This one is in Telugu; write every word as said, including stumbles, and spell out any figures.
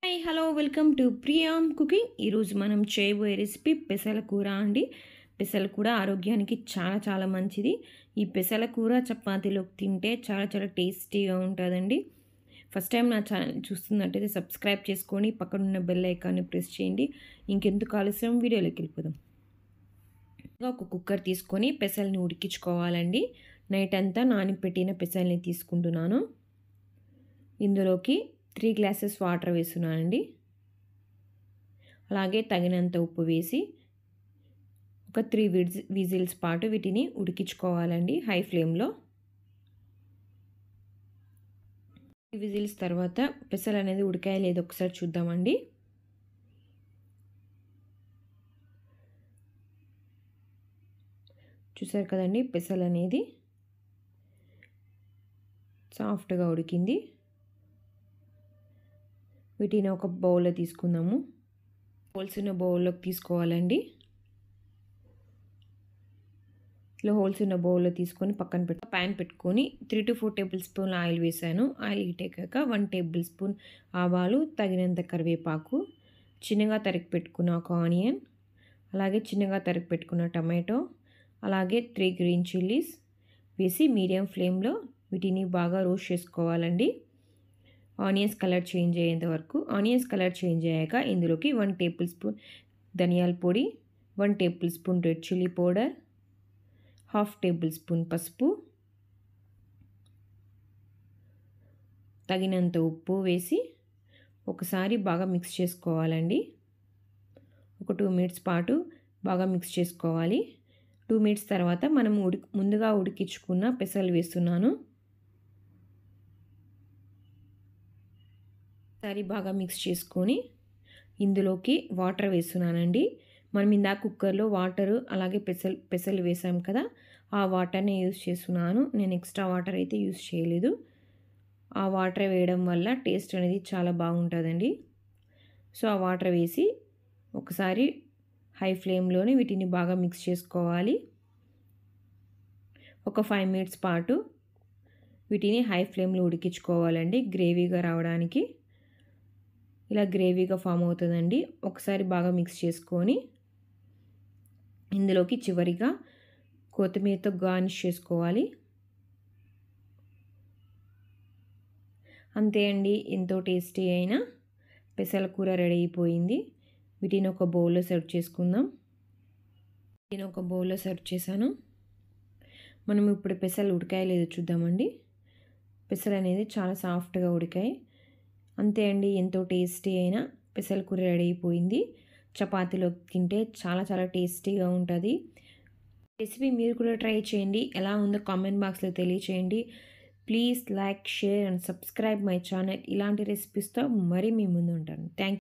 Hi hello welcome to Priyam cooking. ఈరోజు మనం చేయబోయే రెసిపీ పెసల కూర అండి. పెసల కూర ఆరోగ్యానికి చాలా చాలా మంచిది. ఈ పెసల కూర చపాతీలోకి తింటే చాలా చాలా టేస్టీగా ఉంటుందండి. ఫస్ట్ టైం నా ఛానల్ చూస్తున్నట్టయితే సబ్స్క్రైబ్ చేసుకొని పక్కనున్న బెల్ ఐకాన్ని ప్రెస్ చేయండి. ఇంకెందుకు ఆలస్యం వీడియోలోకి వెళ్ళిపోదాం. ఒక కుక్కర్ తీసుకొని పెసల్ని ఉడికించుకోవాలండి. నైట్ అంతా నానిపెట్టిన పెసల్ని తీసుకుంటున్నాను. ఇందులోకి త్రీ గ్లాసెస్ వాటర్ వేస్తున్నానండి. అలాగే తగినంత ఉప్పు వేసి ఒక త్రీ విజ్ విజిల్స్ పాటు వీటిని ఉడికించుకోవాలండి హై ఫ్లేమ్లో. విజిల్స్ తర్వాత పెసలు అనేది ఉడికాయ లేదు ఒకసారి చూద్దామండి. చూసారు కదండి, పెసలు అనేది సాఫ్ట్గా ఉడికింది. వీటిని ఒక బౌల్లో తీసుకుందాము. హోల్స్ ఉన్న బౌల్లోకి తీసుకోవాలండి. ఇలా హోల్స్ ఉన్న బౌల్లో తీసుకొని పక్కన పెట్టు ప్యాన్ పెట్టుకొని three to four tablespoon oil వేసాను. ఆయిల్ హీట్ అయ్యాక వన్ టేబుల్ స్పూన్ ఆవాలు, తగినంత కరివేపాకు, చిన్నగా తరిగి పెట్టుకున్న ఒక ఆనియన్, అలాగే చిన్నగా తరిగి పెట్టుకున్న టమాటో, అలాగే త్రీ గ్రీన్ చిల్లీస్ వేసి మీడియం ఫ్లేమ్లో వీటిని బాగా రోస్ట్ చేసుకోవాలండి. ఆనియన్స్ కలర్ చేంజ్ అయ్యేంత వరకు. ఆనియన్స్ కలర్ చేంజ్ అయ్యాక ఇందులోకి వన్ టేబుల్ స్పూన్ ధనియాల పొడి, one tablespoon red chilli powder, half tablespoon పసుపు, తగినంత ఉప్పు వేసి ఒకసారి బాగా మిక్స్ చేసుకోవాలండి. ఒక టూ మినిట్స్ పాటు బాగా మిక్స్ చేసుకోవాలి. టూ మినిట్స్ తర్వాత మనం ఉడి ముందుగా ఉడికించుకున్న పెసలు వేస్తున్నాను. ఒకసారి బాగా మిక్స్ చేసుకొని ఇందులోకి వాటర్ వేస్తున్నానండి. మనం ఇందాక కుక్కర్లో వాటరు అలాగే పెసలు పెసలు వేసాం కదా, ఆ వాటర్ని యూస్ చేస్తున్నాను. నేను ఎక్స్ట్రా వాటర్ అయితే యూస్ చేయలేదు. ఆ వాటర్ వేయడం వల్ల టేస్ట్ అనేది చాలా బాగుంటుందండి. సో ఆ వాటర్ వేసి ఒకసారి హై ఫ్లేమ్లోనే వీటిని బాగా మిక్స్ చేసుకోవాలి. ఒక ఫైవ్ మినిట్స్ పాటు వీటిని హై ఫ్లేమ్లో ఉడికించుకోవాలండి గ్రేవీగా రావడానికి. ఇలా గ్రేవీగా ఫామ్ అవుతుందండి. ఒకసారి బాగా మిక్స్ చేసుకొని ఇందులోకి చివరిగా కొత్తిమీరతో గార్నిష్ చేసుకోవాలి. అంతే అండి, ఎంతో టేస్టీ అయిన పెసల కూర రెడీ అయిపోయింది. వీటిని ఒక బౌల్లో సర్వ్ చేసుకుందాం. వీటిని ఒక బౌల్లో సర్వ్ చేశాను. మనం ఇప్పుడు పెసలు ఉడికాయ లేదో చూద్దామండి. పెసలు అనేది చాలా సాఫ్ట్గా ఉడికాయి. అంతే అండి, ఎంతో టేస్టీ అయిన పెసల కూర రెడీ అయిపోయింది. చపాతీలో తింటే చాలా చాలా టేస్టీగా ఉంటుంది. రెసిపీ మీరు కూడా ట్రై చేయండి. ఎలా ఉందో కామెంట్ బాక్స్లో తెలియచేయండి. Please like, share and subscribe my channel. ఇలాంటి రెసిపీస్తో మరీ మీ ముందు ఉంటాను. థ్యాంక్